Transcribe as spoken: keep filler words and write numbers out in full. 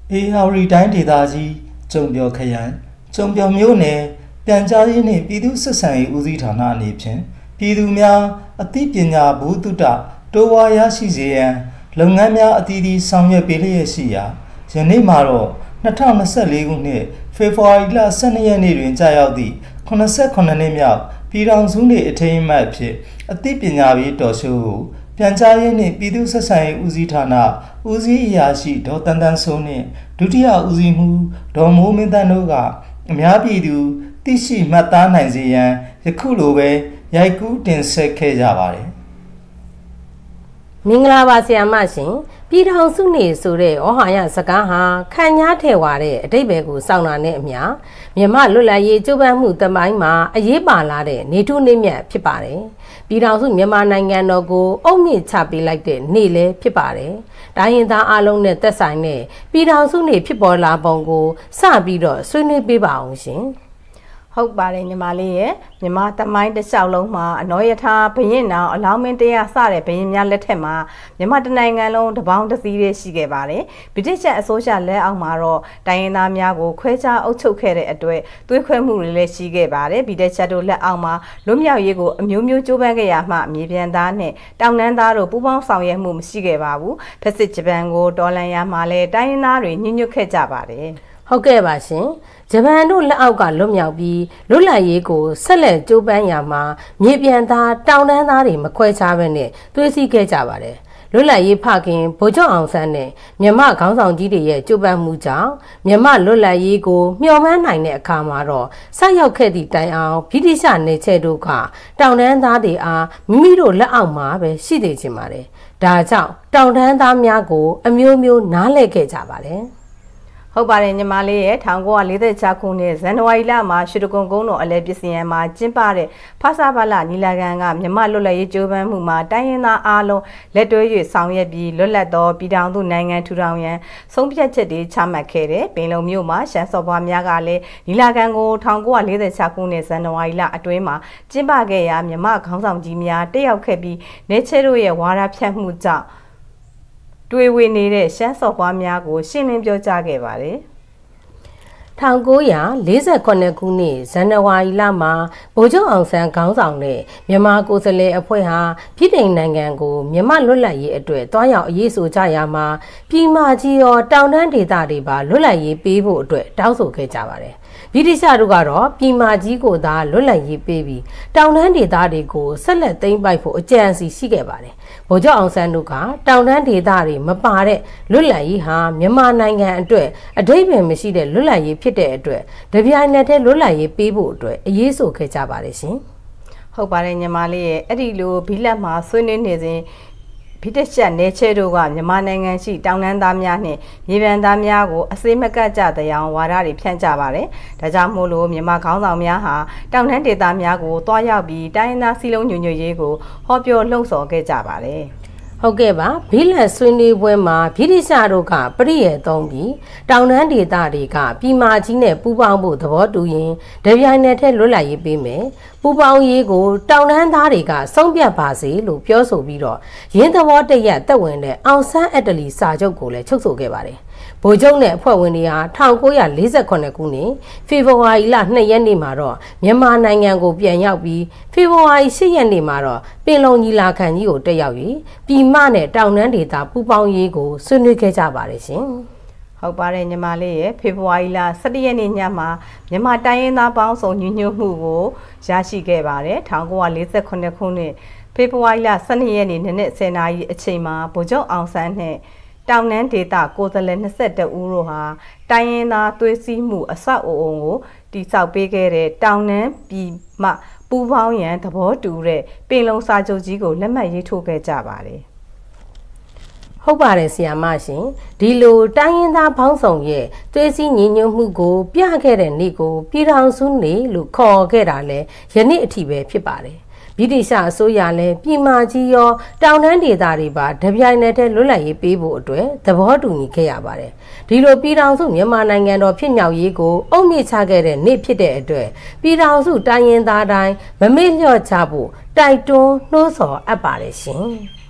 အေဟာရီတိုင်းဒေသကြီးကျုံပြောခရိုင်ကျုံပြောမြို့နယ်ပြန်ကြားရေးနှင့်ပြည်သူ့ဆက်ဆံရေးဦးစီးဌာနအနေဖြင့်ပြည်သူများအသိပညာဘုဒ္ဓတိုးဝါရရှိစေရန်လုပ်ငန်းများအသီးသီးဆောင်ရွက်ပေးလျက်ရှိရာယနေ့မှာတော့နှစ်ထောင်နှစ်ဆယ့်လေးခုနှစ်ဖေဖော်ဝါရီလဆယ့်နှစ်ရက်နေ့တွင်ကြာရောက်သည့်ခုနှစ်ဆယ့်ခုနှစ်နှစ်မြောက်ပြည်ထောင်စုနေ့အထိမ်းအမှတ်အဖြစ်အသိပညာရေးတော်ရှိုးကိုပြန်ကြားရေးနှင့်ပြည်သူ့ဆက်ဆံရေးဦးစီးဌာနဦးစီးအရာရှိဒေါ်တန်တန်စိုးနှင့်ဒုတိယဦးစီးမှူးဒေါ်မိုးမင်းတန်းတို့ကအများပြည်သူသိရှိမှတ်သားနိုင်စေရန်ယခုလိုပဲရိုက်ကူးတင်ဆက်ခဲ့ကြပါတယ်မင်္ဂလာပါဆရာမရှင်ပြည်ထောင်စုနေဆိုတဲ့ဩဟာယစကားဟာခံညားထဲဝါတဲ့အတိတ်ဘယ်ကိုစောင့်တာနဲ့အမျှမြမလွတ်လပ်ရေးကြိုးပမ်းမှုတမိုင်းမှာအရေးပါလာတဲ့နေထုနေမြတ်ဖြစ်ပါတယ်ပြည်ထောင်စုမြန်မာနိုင်ငံတော်ကိုအုပ်မြင့်ချပေးလိုက်တဲ့နေ့လည်းဖြစ်ပါတယ်တိုင်းရင်းသားအလုံးနဲ့သက်ဆိုင်တဲ့ပြည်ထောင်စုနေ့ဖြစ်ပေါ်လာပုံကိုစပြီးတော့ဆွေးနွေးပေးပါအောင်ရှင်ဟုတ်ပါတယ်ညီမလေးရဲ့မြမတမိုင်းတစ်လျှောက်လုံးမှာအနောယထာဘရင်နောင်အလောင်းမင်းတရားစတဲ့ဘရင်များလက်ထက်မှာမြမတနိုင်ငံလုံးတပေါင်းတစည်းလေးရှိခဲ့ပါတယ်ဗြိတိရှ်အစိုးရလက်အောက်မှာတော့တိုင်းရင်းသားများကိုခွဲခြားအုပ်ချုပ်ခဲ့တဲ့အတွက်သွေးခွဲမှုတွေလည်းရှိခဲ့ပါတယ်ဗြိတိရှ်တို့လက်အောက်မှာလွတ်မြောက်ရေးကိုအမျိုးမျိုးကြိုးပမ်းခဲ့ရမှမြေပြန်သားနဲ့တောင်တန်းသားတို့ပူးပေါင်းဆောင်ရွက်မှုမရှိခဲ့ပါဘူးဖက်စစ်ဂျပန်ကိုတော်လှန်ရမှာလဲတိုင်းရင်းသားတွေညှဉ်းညွတ်ခဲ့ကြပါတယ်ဟုတ်ကဲ့ပါရှင်ဂျပန်တို့လက်အောက်ကလွတ်မြောက်ပြီးလွတ်လပ်ရေးကိုဆက်လက်ကြိုးပမ်းရမှာမြေပြန်သားတောင်တန်းသားတွေမခွဲခြားဘဲနဲ့သွေးစည်းခဲ့ကြပါတယ်လွတ်လပ်ရေးဖခင်ဗိုလ်ချုပ်အောင်ဆန်းနဲ့မြန်မာခေါင်းဆောင်ကြီးတွေရဲ့ကြိုးပမ်းမှုကြောင့်မြန်မာလွတ်လပ်ရေးကိုမျှော်မှန်းနိုင်တဲ့အခါမှာတော့ဆက်ရောက်ခဲ့သည့်တိုင်အောင်ဗြိတိရှနေချက်တို့ကတောင်တန်းသားတွေအားမိမိတို့လက်အောက်မှာပဲရှိနေကြပါတယ်ဒါကြောင့်တောင်တန်းသားများကိုအမျိုးမျိုးနားလည်ခဲ့ကြပါတယ်ဟုတ်ပါတယ်ညီမလေးရဲ့၁၉၄၆ခုနှစ်ဇန်နဝါရီလမှာရွှေတကုံကုန်းတော်အလဲပစ္စည်းရန်မှာကျင်းပတဲ့ဖဆပါလနီလာကန်ကမြန်မာလွတ်လပ်ရေးကြိုးပမ်းမှုမှာတိုင်းရင်းသားအားလုံးလက်တွဲ၍ဆောင်ရွက်ပြီးလွတ်လပ်သောပြည်ထောင်စုနိုင်ငံထူထောင်ရန်ဆုံးဖြတ်ချက်တွေချမှတ်ခဲ့တဲ့ပင်လုံမြို့မှာရှမ်းစော်ဘွားများကလည်းနီလာကန်ကို၁၉၄၆ခုနှစ်ဇန်နဝါရီလအတွင်းမှာကျင်းပခဲ့ရာမြန်မာခေါင်းဆောင်ကြီးများတက်ရောက်ခဲ့ပြီးနေချဲတို့ရဲ့ဝါဒဖြန့်မှုကြောင့်တွေ့ဝေနေတဲ့ရှမ်းစော်ဘွားများကိုရှင်းလင်းပြောကြားခဲ့ပါတယ်၁၉၄၇ခုနှစ်ဇန်နဝါရီလမှာဗိုလ်ချုပ်အောင်ဆန်းခေါင်းဆောင်တဲ့မြန်မာကိုယ်စားလှယ်အဖွဲ့ဟာပြည်ထောင်နိုင်ငံကိုမြန်မာလွတ်လပ်ရေးအတွက်တွားရောက်အရေးဆိုကြရမှာပြည်မကြီးရောတောင်တန်းဒေသတွေပါလွတ်လပ်ရေးပေးဖို့အတွက်တောင်းဆိုခဲ့ကြပါတယ်ဗြိတိရှတို့ကတော့ပြည်မကြီးကိုသာလွတ်လပ်ရေးပေးပြီးတောင်တန်းဒေသတွေကိုဆက်လက်သိမ်းပိုက်ဖို့အကြံအစီရှိခဲ့ပါတယ်ဗိုလ်ချုပ်အောင်ဆန်းတို့ကတောင်တန်းဒေသတွေမပါတဲ့လွတ်လပ်ရေးဟာမြန်မာနိုင်ငံအတွက်အဓိပ္ပာယ်မရှိတဲ့လွတ်လပ်ရေးဖြစ်တဲ့အတွက်တပြိုင်နက်တည်းလွတ်လပ်ရေးပေးဖို့အတွက်အရေးဆိုခဲ့ကြပါတယ်ရှင်ဟုတ်ပါတယ်ညီမလေးရဲ့အဲ့ဒီလိုဘီလက်မှာဆွေးနွေးနေစဉ်ဗြိတိရှ်နေချဲတို့ကမြန်မာနိုင်ငံရှိတောင်တန်းသားများနဲ့မြေပြန်သားများကိုအစိမ့်မကတ်ကြတဲ့အဝါဒတွေဖြန့်ကြပါတယ်။ဒါကြောင့်မို့လို့မြန်မာခေါင်းဆောင်များဟာတောင်တန်းဒေသများကိုတွားရောက်ပြီးတိုင်းရင်းသားစည်းလုံးညီညွတ်ရေးကိုဟောပြောလှုံ့ဆော်ခဲ့ကြပါတယ်။ဟုတ်ကဲ့ပါဘီလက်ဆွေးနွေးပွဲမှာဗြိတိရှတို့ကပရိယေသုံးပြီးတောင်တန်းဒေသတွေကပြည်မကြီးနဲ့ပူးပေါင်းဖို့သဘောတူရင်တပြိုင်နက်တည်းလွတ်လပ်ရေးပေးမယ်ပူးပေါင်းရေးကိုတောင်တန်းသားတွေကဆုံးဖြတ်ပါစေလို့ပြောဆိုပြီးတော့ရင်းသဘောတရက်တက်ဝင်တဲ့အောင်ဆန်းအတလီစာချုပ်ကိုလည်းချုပ်ဆိုခဲ့ပါတယ်ဗိုလ်ချုပ်နဲ့အဖွဲ့ဝင်တွေဟာ၁၉၄၇ခုနှစ်ဖေဖော်ဝါရီလ၂ရက်နေ့မှာတော့မြန်မာနိုင်ငံကိုပြန်ရောက်ပြီးဖေဖော်ဝါရီ၈ရက်နေ့မှာတော့ပင်လုံညီလာခံကြီးကိုတက်ရောက်ပြီးပြည်မနဲ့တောင်တန်းဒေသပူးပေါင်းရေးကိုဆွေးနွေးခဲ့ကြပါတယ်ရှင်ဟုတ်ပါတယ်ညီမလေးရဲ့ဖေဖော်ဝါရီလ၁၁ရက်နေ့ညမှာမြန်မာတိုင်းရင်းသားပေါင်းစုံညီညွတ်မှုကိုရရှိခဲ့ပါတယ်၁၉၄၇ခုနှစ်ဖေဖော်ဝါရီလ၁၂ရက်နေ့နနက်၁၀နာရီအချိန်မှာဗိုလ်ချုပ်အောင်ဆန်းနဲ့တောင်တန်းဒေသကိုယ်စားလှယ်၂၁ဦးတို့ဟာတိုင်းရင်းသားသွေးစည်းမှုအဆောက်အအုံကိုတိစောက်ပေးခဲ့တဲ့တောင်တန်းပြည်မှပူးပေါင်းရန်သဘောတူတဲ့ပင်လုံစာချုပ်ကြီးကိုလက်မှတ်ရေးထိုးခဲ့ကြပါတယ်ဟုတ်ပါတယ်ဆရာမရှင်ဒီလိုတိုင်းရင်းသားပေါင်းစုံရဲ့သွေးစည်းညီညွတ်မှုကိုပြခဲ့တဲ့နေ့ကိုပြည်ထောင်စုနေ့လို့ခေါ်ခဲ့တာလဲယနေ့အထိပဲဖြစ်ပါတယ်ဗြိတိရှအစိုးရလည်းပြည်မကြီးရောတောင်တန်းဒေသတွေပါတပြိုင်နက်တည်းလွတ်လပ်ရေးပေးဖို့အတွက်သဘောတူညီခဲ့ရပါတယ်ဒီလိုပြည်ထောင်စုမြန်မာနိုင်ငံတော်ဖြစ်မြောက်ရေးကိုအုပ်မြစ်ချခဲ့တဲ့နေ့ဖြစ်တဲ့အတွက်ပြည်ထောင်စုတိုင်းရင်းသားတိုင်းမမေ့လျော့ချဖို့တိုက်တွန်းနှိုးဆော်အပ်ပါတယ်ရှင်